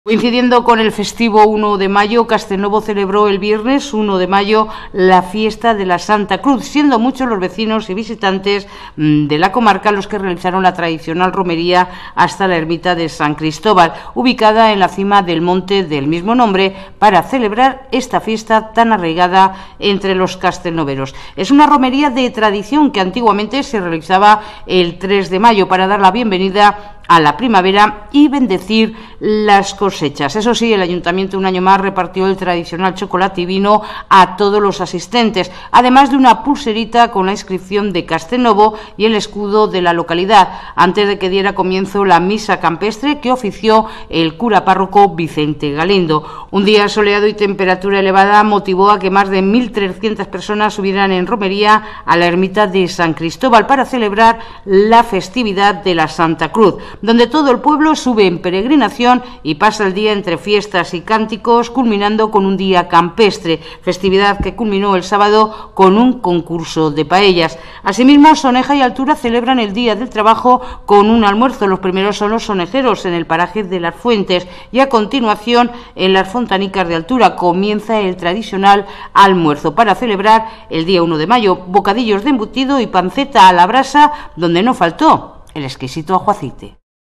Coincidiendo con el festivo 1 de mayo, Castelnovo celebró el viernes 1 de mayo la fiesta de la Santa Cruz, siendo muchos los vecinos y visitantes de la comarca los que realizaron la tradicional romería hasta la ermita de San Cristóbal, ubicada en la cima del monte del mismo nombre, para celebrar esta fiesta tan arraigada entre los castelnoveros. Es una romería de tradición que antiguamente se realizaba el 3 de mayo para dar la bienvenida a la primavera y bendecir las cosechas. Eso sí, el ayuntamiento un año más repartió el tradicional chocolate y vino a todos los asistentes, además de una pulserita con la inscripción de Castelnovo y el escudo de la localidad, antes de que diera comienzo la misa campestre que ofició el cura párroco Vicente Galindo. Un día soleado y temperatura elevada motivó a que más de 1.300 personas subieran en romería a la ermita de San Cristóbal para celebrar la festividad de la Santa Cruz, donde todo el pueblo sube en peregrinación y pasa el día entre fiestas y cánticos, culminando con un día campestre, festividad que culminó el sábado con un concurso de paellas. Asimismo, Soneja y Altura celebran el Día del Trabajo con un almuerzo. Los primeros son los sonejeros en el paraje de Las Fuentes y a continuación en las Fontanicas de Altura comienza el tradicional almuerzo para celebrar el día 1 de mayo, bocadillos de embutido y panceta a la brasa, donde no faltó el exquisito ajo aceite.